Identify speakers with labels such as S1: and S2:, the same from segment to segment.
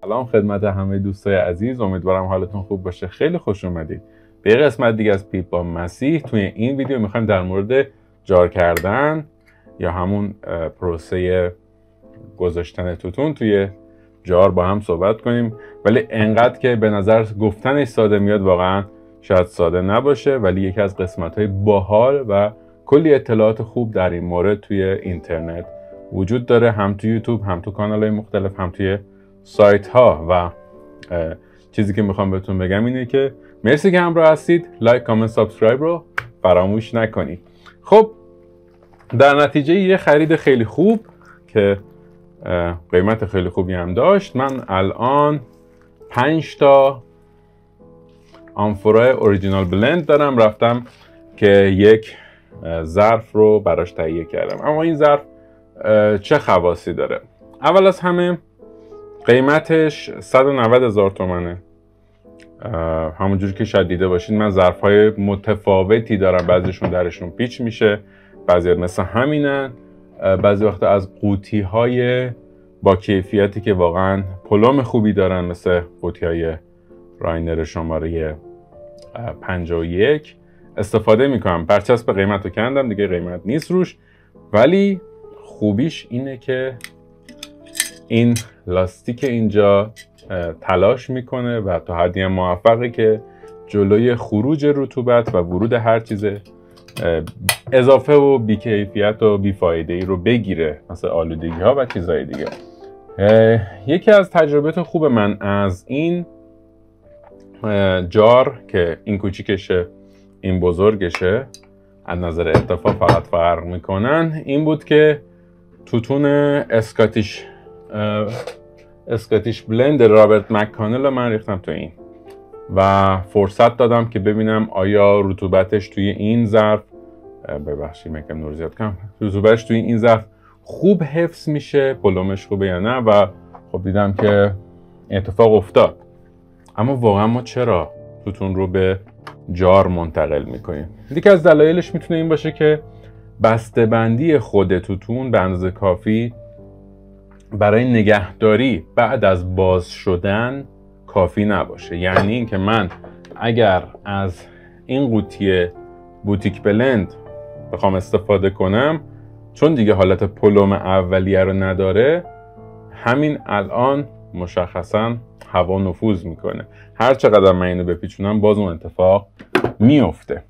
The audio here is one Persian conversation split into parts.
S1: سلام خدمت همه دوستای عزیز، امیدوارم حالتون خوب باشه. خیلی خوش اومدید به یه قسمت دیگه از پیپ با مسیح. توی این ویدیو میخوایم در مورد جار کردن یا همون پروسه گذاشتن توتون توی جار با هم صحبت کنیم، ولی انقدر که به نظر گفتنش ساده میاد واقعا شاید ساده نباشه، ولی یکی از قسمت‌های باحال و کلی اطلاعات خوب در این مورد توی اینترنت وجود داره، هم توی یوتیوب، هم تو کانال‌های مختلف، هم توی سایت ها. و چیزی که میخوام بهتون بگم اینه که مرسی که همراه هستید. لایک، کامنت، سابسکرایب رو فراموش نکنید. خب در نتیجه یه خرید خیلی خوب که قیمت خیلی خوبی هم داشت، من الان 5 تا آمفورای اوریجینال بلند دارم. رفتم که یک ظرف رو براش تهیه کردم. اما این ظرف چه خواصی داره؟ اول از همه قیمتش 190,000 تومنه. همونجوری که شاید دیده باشید من ظرف‌های متفاوتی دارم، بعضیشون درشون پیچ میشه، بعضی مثل همینن، بعضی وقتا از قوطی‌های با کیفیتی که واقعا پلم خوبی دارن مثل قوطی‌های راینر شماره 51 استفاده میکنم. برچسب قیمت رو کندم دیگه، قیمت نیست روش، ولی خوبیش اینه که این لاستیک اینجا تلاش میکنه و تا حدی موفقه که جلوی خروج رطوبت و ورود هر چیز اضافه و بیکیفیت و بیفایده ای رو بگیره، مثل آلودگی ها و چیزهای دیگه. یکی از تجربیات خوب من از این جار که این کوچیکشه این بزرگشه از نظر اتفاق فقط فرق میکنن این بود که توتون اسکاتیش بلند رابرت مک‌کانل من ریختم تو این و فرصت دادم که ببینم آیا رطوبتش توی این ظرف، ببخشید میگم نور زیاد کنم، رطوبتش توی این ظرف خوب حفظ میشه، پلمش خوبه یا نه. و خب دیدم که اتفاق افتاد. اما واقعا ما چرا توتون رو به جار منتقل میکنیم؟ یکی از دلایلش میتونه این باشه که بسته‌بندی خود توتون به اندازه کافی برای نگهداری بعد از باز شدن کافی نباشه. یعنی اینکه من اگر از این قوطی بوتیک بلند بخوام استفاده کنم، چون دیگه حالت پلم اولیه رو نداره، همین الان مشخصا هوا نفوذ میکنه. هر چقدر من اینو بپیچونم باز اون اتفاق میفته.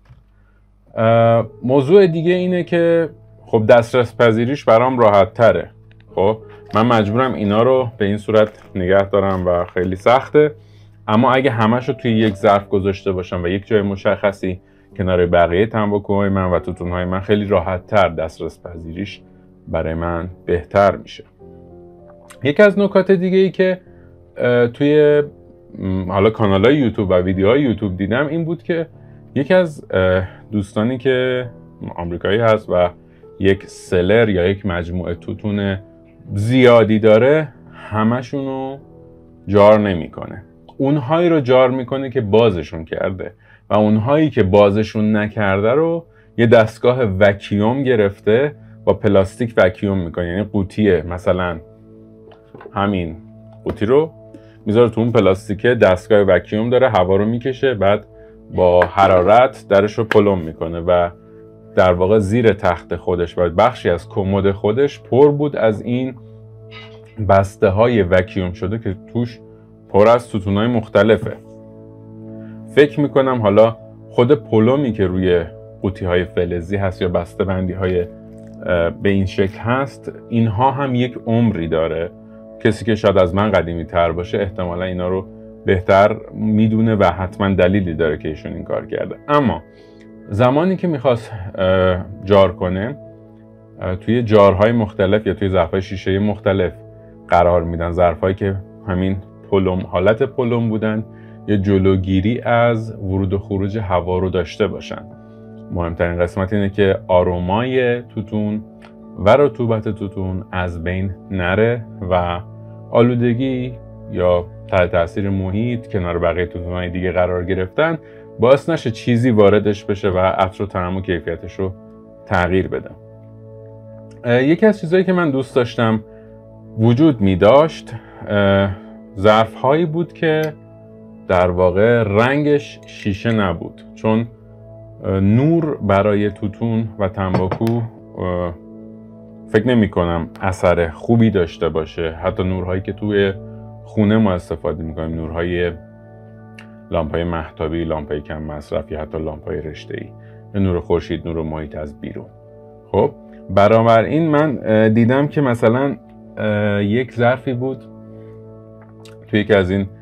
S1: موضوع دیگه اینه که خب دسترس پذیریش برام راحت تره. خب من مجبورم اینا رو به این صورت نگه دارم و خیلی سخته. اما اگه همش رو توی یک ظرف گذاشته باشم و یک جای مشخصی کنار بقیه تنباکوهای من و توتونهای من، خیلی راحت تر دسترس پذیریش برای من بهتر میشه. یکی از نکات دیگه ای که توی حالا کانال‌های یوتیوب و ویدیوهای یوتیوب دیدم این بود که یکی از دوستانی که آمریکایی هست و یک سلر یا یک مجموعه توتون زیادی داره، همشونو جار نمیکنه. اونهایی رو جار میکنه که بازشون کرده و اونهایی که بازشون نکرده رو یه دستگاه وکیوم گرفته با پلاستیک وکیوم میکنه. یعنی قوطیه، مثلا همین قوطی رو میذاره تو اون پلاستیکه، دستگاه وکیوم داره، هوا رو میکشه، بعد با حرارت درش رو پلم میکنه و در واقع زیر تخت خودش و بخشی از کمد خودش پر بود از این بسته های وکیوم شده که توش پر از توتون های مختلفه. فکر میکنم حالا خود پلمی که روی قوطی های فلزی هست یا بسته بندی های به این شکل هست، اینها هم یک عمری داره. کسی که شاید از من قدیمی تر باشه احتمالا اینا رو بهتر میدونه و حتما دلیلی داره که ایشون این کار کرده. اما زمانی که میخواست جار کنه، توی جارهای مختلف یا توی ظرفهای شیشه مختلف قرار میدن. ظرفهایی که همین پلم، حالت پلم بودن یا جلوگیری از ورود و خروج هوا رو داشته باشن. مهمترین قسمت اینه که آرومای توتون و رطوبت توتون از بین نره و آلودگی یا تحت تاثیر محیط کنار بقیه توتون‌های دیگه قرار گرفتن باعث نشه چیزی واردش بشه و عطر و طعم و کیفیتش رو تغییر بده. یکی از چیزایی که من دوست داشتم وجود می داشت ظرف هایی بود که در واقع رنگش شیشه نبود، چون نور برای توتون و تنباکو فکر نمی کنم اثر خوبی داشته باشه. حتی نورهایی که توی خونه ما استفاده میکنیم، نورهای لامپای مهتابی، لامپای کم مصرف یا حتی لامپای رشته‌ای، نور خورشید، نور محیط از بیرون. خب بنابراین من دیدم که مثلا یک ظرفی بود توی یکی از این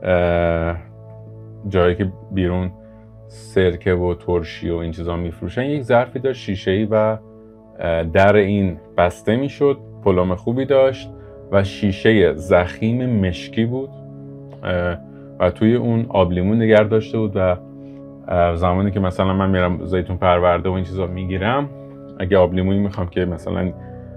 S1: جایی که بیرون سرکه و ترشی و این چیزا میفروشن، یک ظرفی داشت شیشه‌ای و در این بسته میشد، پلم خوبی داشت و شیشه ضخیم مشکی بود و توی اون آب لیمون نگه داشته بود و زمانی که مثلا من میرم زیتون پرورده و این چیزا میگیرم، اگه آب لیمونی میخوام که مثلا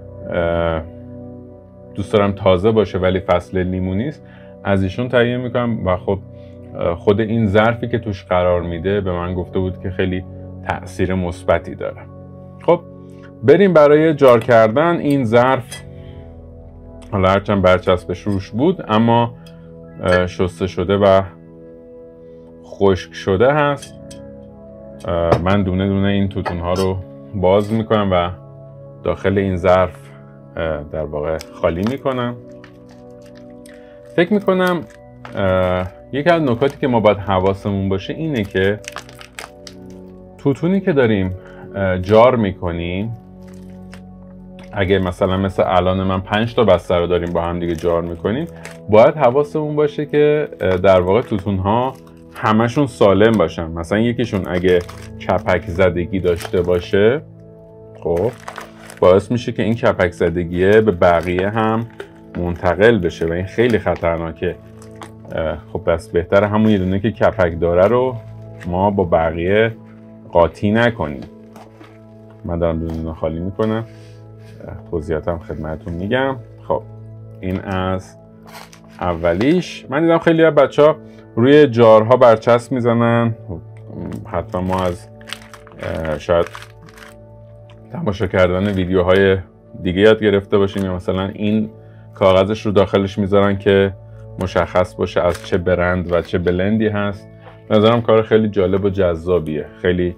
S1: دوست دارم تازه باشه ولی فصل لیمونی است، از ایشون تهیه میکنم و خب خود این ظرفی که توش قرار میده به من گفته بود که خیلی تأثیر مثبتی داره. خب بریم برای جار کردن این ظرف. حالا هرچند برچسبش روش بود اما شسته شده و خشک شده هست. من دونه دونه این توتون ها رو باز میکنم و داخل این ظرف در واقع خالی میکنم. فکر میکنم یکی از نکاتی که ما باید حواسمون باشه اینه که توتونی که داریم جار میکنیم، اگه مثلا مثل الان من 5 تا بسته رو داریم با هم دیگه جار میکنیم، باید حواسمون باشه که در واقع توتون ها همشون سالم باشن. مثلا یکیشون اگه کپک زدگی داشته باشه، خب باعث میشه که این کپک زدگیه به بقیه هم منتقل بشه و این خیلی خطرناکه. خب بس بهتره همون یه دونه که کپک داره رو ما با بقیه قاطی نکنیم. من دارم دونه خالی میکنم، توضیحاتم خدمتتون میگم. خب این از اولیش. من دیدم خیلی از بچه‌ها روی جارها برچسب میزنن، حتما ما از شاید تماشا کردن ویدیوهای دیگه یاد گرفته باشیم، یا مثلا این کاغذش رو داخلش میذارن که مشخص باشه از چه برند و چه بلندی هست. نظرم کار خیلی جالب و جذابیه، خیلی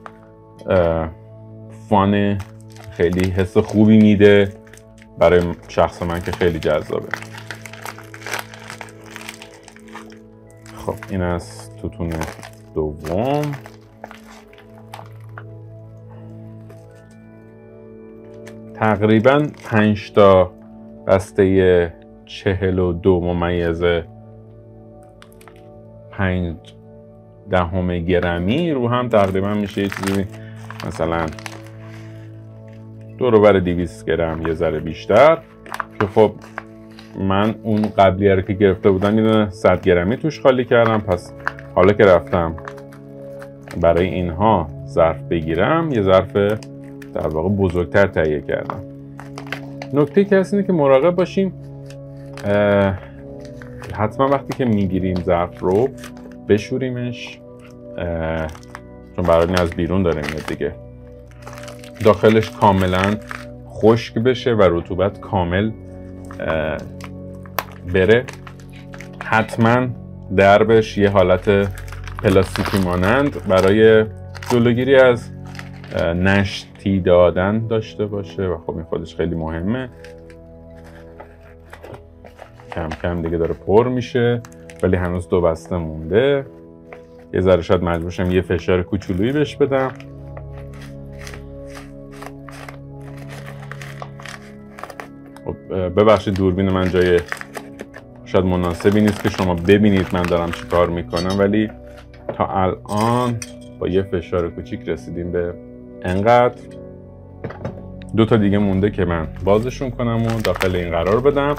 S1: فانه، خیلی حس خوبی میده برای شخص من که خیلی جذابه. خب این از توتون دوم. تقریبا 5 تا بسته 42.5 گرمی رو هم تقریبا میشه یه چیزی مثلا دور و بر 200 گرم، یه ذره بیشتر، که خب من اون قبلیه رو که گرفته بودم یه دونه 100 گرمی توش خالی کردم. پس حالا که رفتم برای اینها ظرف بگیرم، یه ظرف در واقع بزرگتر تهیه کردم. نکته که هست اینه که مراقب باشیم حتما وقتی که میگیریم ظرف رو بشوریمش، چون برای از بیرون داره میاد دیگه، داخلش کاملا خشک بشه و رطوبت کامل بره. حتما دربش یه حالت پلاستیکی مانند برای جلوگیری از نشتی دادن داشته باشه و خب این خودش خیلی مهمه. کم کم دیگه داره پر میشه ولی هنوز 2 بسته مونده. یه ذره شاید مجبور شم یه فشار کوچولویی بهش بدم. ببخشید دوربین من جای شاید مناسبی نیست که شما ببینید من دارم چی کار میکنم، ولی تا الان با یه فشار کوچیک رسیدیم به انقدر. 2 تا دیگه مونده که من بازشون کنم و داخل این قرار بدم.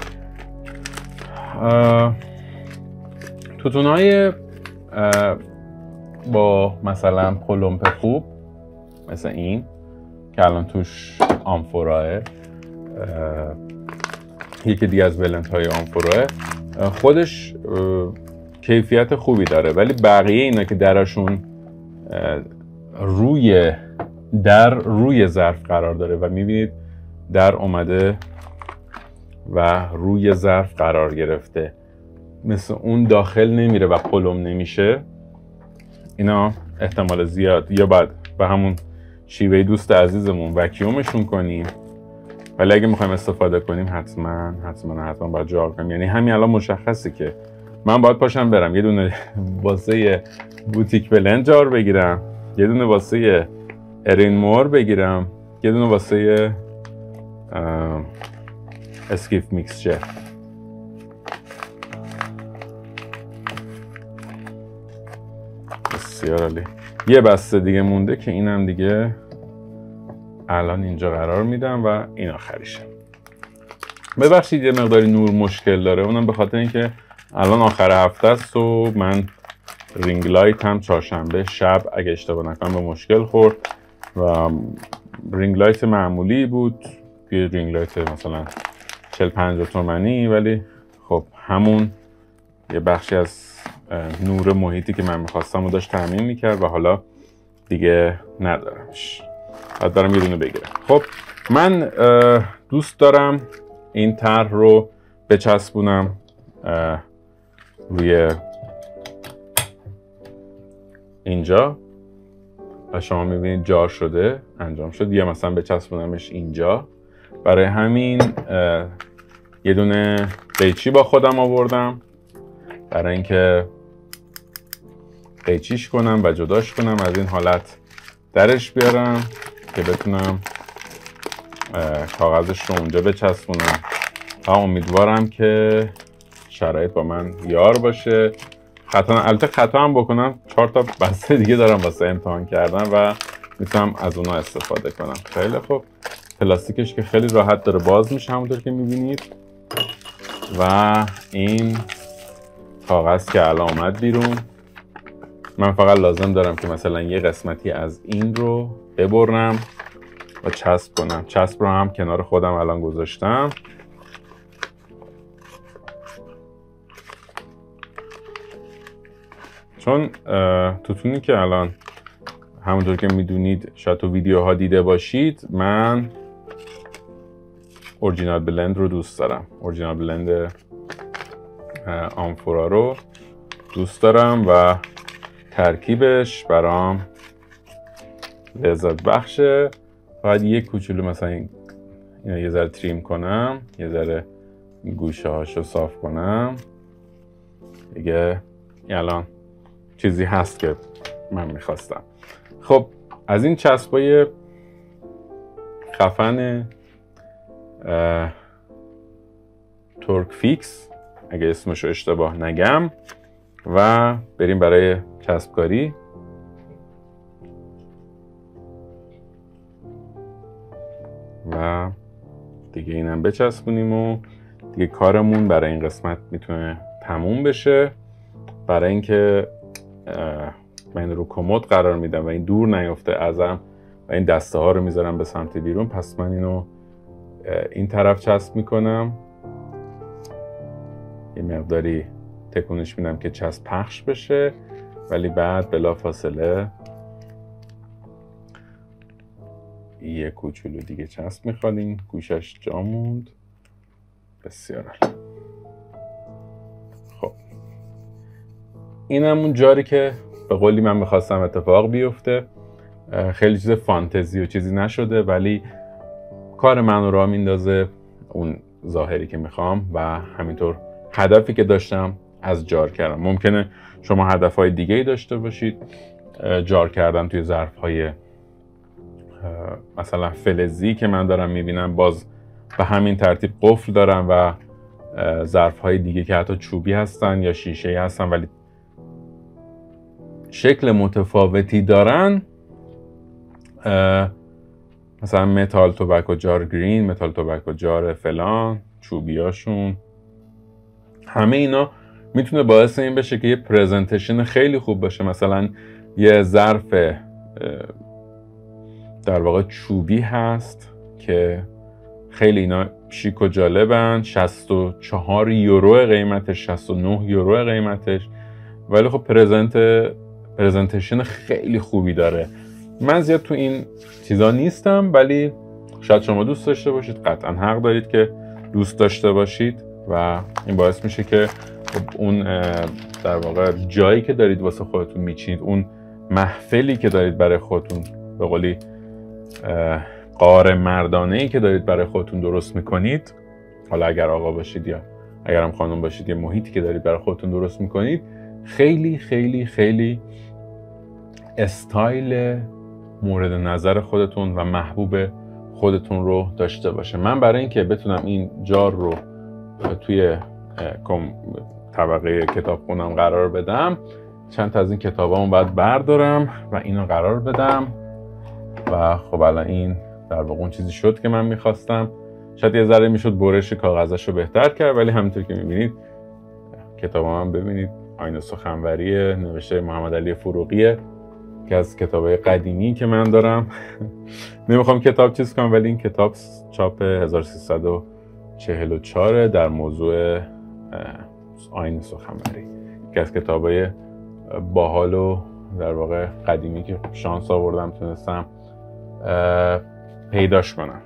S1: توتونای با مثلا پلمپ خوب مثل این که الان توش آمفوراه، یکی دیگه از بلندهای آمفوراه، خودش کیفیت خوبی داره، ولی بقیه اینا که درشون روی ظرف قرار داره و میبینید در اومده و روی ظرف قرار گرفته مثل اون داخل نمیره و پلم نمیشه، اینا احتمال زیاد یا باید به همون شیوه دوست عزیزمون وکیومشون کنیم، ولی اگه میخوایم استفاده کنیم حتما باید جار کنیم. یعنی همین الان مشخصه که من باید پاشم برم یه دونه واسه بوتیک بلند جار بگیرم، یه دونه واسه ارین مور بگیرم، یه دونه واسه اسکیف میکسچر. بسیار عالی. یه بسته دیگه مونده که اینم دیگه الان اینجا قرار میدم و این آخریشه. ببخشید یه مقداری نور مشکل داره، اونم به خاطر اینکه الان آخر هفته است و من رینگ لایت هم چهارشنبه شب اگه اشتباه نکنم به مشکل خورد و رینگ لایت معمولی بود، یه رینگ لایت مثلا 40-50 تومانی، ولی خب همون یه بخشی از نور محیطی که من میخواستم رو داشت تامین میکرد و حالا دیگه ندارمش، باید برم یه دونه بگیرم. خب من دوست دارم این طرح رو بچسبونم روی اینجا و شما میبینید جار شده، انجام شد، یا مثلا بچسبونمش اینجا. برای همین یه دونه قیچی با خودم آوردم برای اینکه قیچیش کنم و جداش کنم، از این حالت درش بیارم که بتونم کاغذش رو اونجا بچسبونم و امیدوارم که شرایط با من یار باشه. البته خطا هم بکنم 4 تا بسته دیگه دارم واسه امتحان کردن و میتونم از اونا استفاده کنم. خیلی خوب، پلاستیکش که خیلی راحت داره باز میشه همونطور که میبینید و این کاغذ که الان آمد بیرون، من فقط لازم دارم که مثلا یه قسمتی از این رو ببرم و چسب کنم. چسب رو هم کنار خودم الان گذاشتم. چون توتونی که الان همونطور که میدونید شاید تو ویدیوها دیده باشید، من اورجینال بلند رو دوست دارم، اورجینال بلند آمفورا رو دوست دارم و ترکیبش برام لذت بخشه. باید یه کوچولو مثلا اینا یه ذره تریم کنم، یه ذره گوشه هاشو صاف کنم دیگه. الان چیزی هست که من میخواستم. خب از این چسبای خفن تورک فیکس اگه اسمشو اشتباه نگم و بریم برای چسبکاری. و دیگه اینم بچسبونیم و دیگه کارمون برای این قسمت میتونه تموم بشه. برای اینکه من رو کمد قرار میدم و این دور نیفته ازم و این دسته ها رو میذارم به سمت بیرون، پس من اینو این طرف چسب میکنم، یه مقداری تکونش میدم که چسب پخش بشه، ولی بعد بلا فاصله یه کوچولو دیگه چسب میخواد. این گوشش جا موند. بسیار عالی. خب این همون جاری که به قولی من میخواستم اتفاق بیفته. خیلی چیز فانتزی و چیزی نشده، ولی کار من رو راه میندازه اون ظاهری که میخوام و همینطور هدفی که داشتم از جار کردم. ممکنه شما هدفهای دیگه‌ای داشته باشید. جار کردن توی ظرفهای مثلا فلزی که من دارم میبینم باز به همین ترتیب قفل دارم و ظرفهای دیگه که حتی چوبی هستن یا شیشه‌ای هستن ولی شکل متفاوتی دارن، مثلا متال توبکو جار گرین، متال توبکو جار فلان، چوبیاشون، همه اینا میتونه باعث این بشه که یه پرزنتیشن خیلی خوب باشه. مثلا یه ظرف در واقع چوبی هست که خیلی اینا شیک و جالبن، 64 یورو قیمتش، 69 یورو قیمتش، ولی خب پرزنتیشن خیلی خوبی داره. من زیاد تو این چیزا نیستم، ولی شاید شما دوست داشته باشید، قطعا حق دارید که دوست داشته باشید و این باعث میشه که خب اون در واقع جایی که دارید واسه خودتون میچینید، اون محفلی که دارید برای خودتون، به قولی غار مردانه‌ای که دارید برای خودتون درست میکنید، حالا اگر آقا باشید یا اگر هم خانم باشید، یه محیطی که دارید برای خودتون درست میکنید، خیلی خیلی خیلی استایل مورد نظر خودتون و محبوب خودتون رو داشته باشه. من برای اینکه بتونم این جار رو توی طبقه کتابخونم قرار بدم، چند تا از این کتابامو باید بردارم و اینو قرار بدم و خب الان این در واقع اون چیزی شد که من میخواستم. شاید یه ذره میشد برش کاغذش رو بهتر کرد، ولی همونطور که میبینید کتابام ببینید آیین سخنوری نوشته محمد علی فروغیه که از کتابای قدیمی که من دارم. نمیخوام کتاب چیز کنم، ولی این کتاب چاپ 1344 در موضوع آیین سخنوری، که از کتابای باحال و در واقع قدیمی که شانس آوردم تونستم پیداش کنم.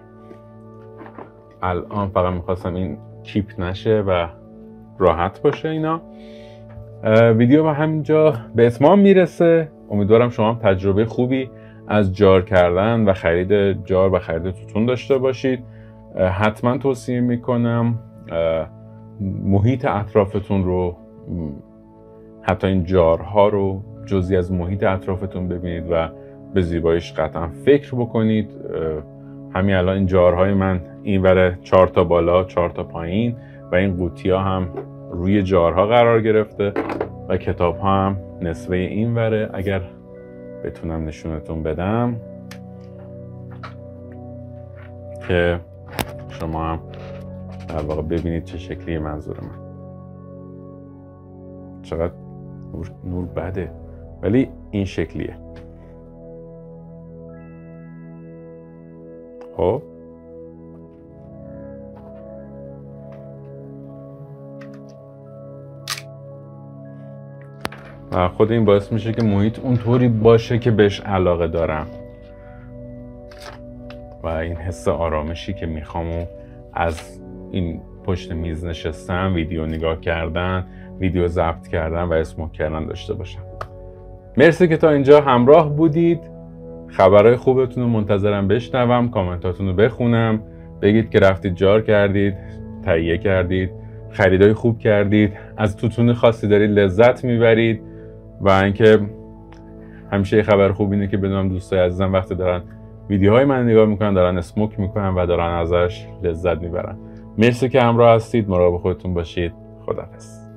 S1: الان فقط میخواستم این کیپ نشه و راحت باشه. اینا ویدیو به همینجا به اتمام میرسه. امیدوارم شما هم تجربه خوبی از جار کردن و خرید جار و خرید توتون داشته باشید. حتما توصیه میکنم محیط اطرافتون رو، حتی این جارها رو جزئی از محیط اطرافتون ببینید و به زیباییش قطعا فکر بکنید. همین الان این جارهای من این وره 4 تا بالا 4 تا پایین و این قوطی ها هم روی جارها قرار گرفته و کتاب ها هم نصفه این وره. اگر بتونم نشونتون بدم که شما هم در واقع ببینید چه شکلی منظور من. چقدر نور بده، ولی این شکلیه. خب و خود این باعث میشه که محیط اونطوری باشه که بهش علاقه دارم و این حس آرامشی که میخوام از این پشت میز نشستن، ویدیو نگاه کردن، ویدیو ضبط کردن و اسموک کردن داشته باشم. مرسی که تا اینجا همراه بودید. خبرهای خوبتون رو منتظرم بشنوم، کامنتاتون رو بخونم، بگید که رفتید جار کردید، تهیه کردید، خریدای خوب کردید، از توتون خاصی دارید لذت میبرید و اینکه همیشه یه خبر خوب اینه که بدونم دوستای عزیزم وقتی دارن ویدیوهای من نگاه میکنن، دارن اسموک میکنن و دارن ازش لذت میبرن. مرسی که همراه هستید. مراقب خودتون باشید. خداحافظ.